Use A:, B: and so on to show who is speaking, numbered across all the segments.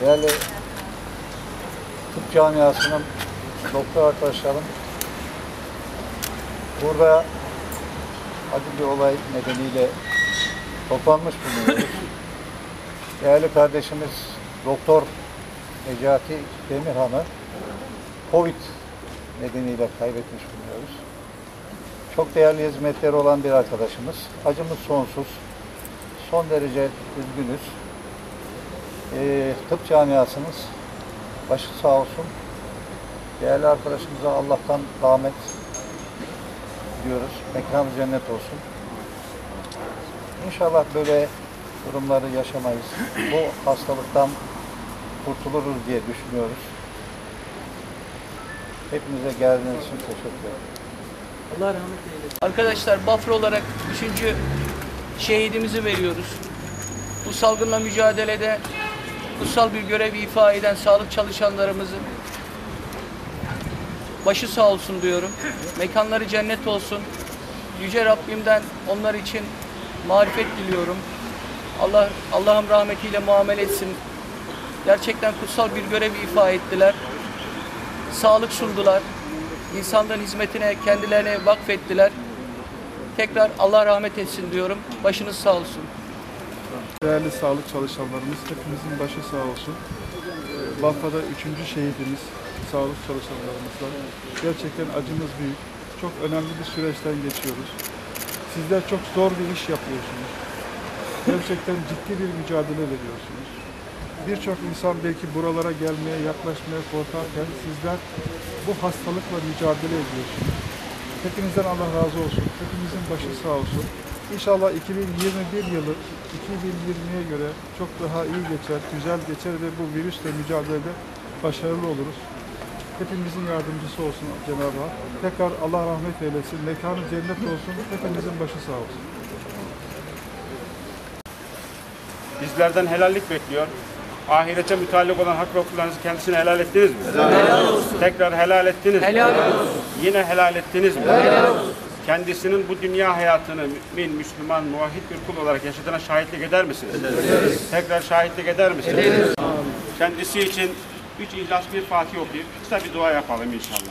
A: Değerli tıp camiasının doktor arkadaşlarım, burada acı bir olay nedeniyle toplanmış bulunuyoruz. Değerli kardeşimiz Doktor Necati Demirhan'ı Covid nedeniyle kaybetmiş bulunuyoruz. Çok değerli hizmetleri olan bir arkadaşımız. Acımız sonsuz. Son derece üzgünüz. Tıp camiasımız başı sağ olsun. Değerli arkadaşımıza Allah'tan rahmet diliyoruz. Mekanı cennet olsun. İnşallah böyle durumları yaşamayız. Bu hastalıktan kurtuluruz diye düşünüyoruz. Hepinize geldiğiniz için teşekkür ederim.
B: Allah rahmet eylesin. Arkadaşlar, Bafra olarak 3. şehidimizi veriyoruz. Bu salgınla mücadelede kutsal bir görev ifa eden sağlık çalışanlarımızın başı sağ olsun diyorum. Mekanları cennet olsun. Yüce Rabbimden onlar için marifet diliyorum. Allah'ım rahmetiyle muamele etsin. Gerçekten kutsal bir görev ifa ettiler. Sağlık sundular. İnsanların hizmetine kendilerine vakfettiler. Tekrar Allah rahmet etsin diyorum. Başınız sağ olsun.
C: Değerli sağlık çalışanlarımız, hepimizin başı sağ olsun. Bafra'da 3. şehidimiz, sağlık çalışanlarımızla. Gerçekten acımız büyük. Çok önemli bir süreçten geçiyoruz. Sizler çok zor bir iş yapıyorsunuz. Gerçekten ciddi bir mücadele veriyorsunuz. Birçok insan belki buralara gelmeye, yaklaşmaya korkarken sizler bu hastalıkla mücadele ediyorsunuz. Hepinizden Allah razı olsun. Hepimizin başı sağ olsun. İnşallah 2021 yılı 2020'ye göre çok daha iyi geçer, güzel geçer ve bu virüsle mücadelede başarılı oluruz. Hepimizin yardımcısı olsun Cenab-ı Hak. Tekrar Allah rahmet eylesin, mekanı cennet olsun, hepimizin başı sağ olsun.
D: Bizlerden helallik bekliyor. Ahirete müteallik olan hak ve hukuklarınızı kendisine helal ettiniz mi?
B: Helal olsun.
D: Tekrar helal ettiniz mi?
B: Helal olsun.
D: Yine helal ettiniz mi?
B: Helal olsun.
D: Kendisinin bu dünya hayatını mümin, Müslüman, muvahhid bir kul olarak yaşadığına şahitlik eder misiniz?
B: Ederiz.
D: Tekrar şahitlik eder misiniz?
B: Ederiz.
D: Kendisi için 3 İhlas bir Fatih okuyup kısa bir dua yapalım inşallah.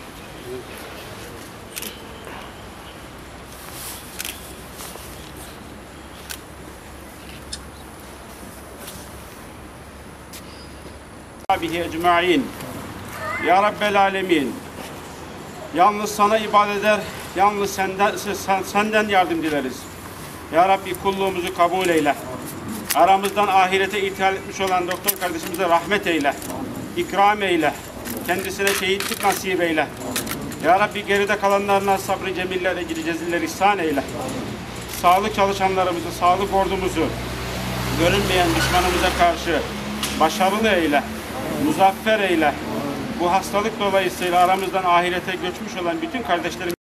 D: Bihi ecmaîn. Ya Rabbel alemin. Yalnız sana ibadet eder, yalnız senden yardım dileriz. Ya Rabbi kulluğumuzu kabul eyle. Aramızdan ahirete ithal etmiş olan doktor kardeşimize rahmet eyle. İkram eyle. Kendisine şehitlik nasip eyle. Ya Rabbi geride kalanlarına sabrı cemiller, ecri ceziller ihsan eyle. Sağlık çalışanlarımızı, sağlık ordumuzu görünmeyen düşmanımıza karşı başarılı eyle. Muzaffer eyle. Bu hastalık dolayısıyla aramızdan ahirete göçmüş olan bütün kardeşlerim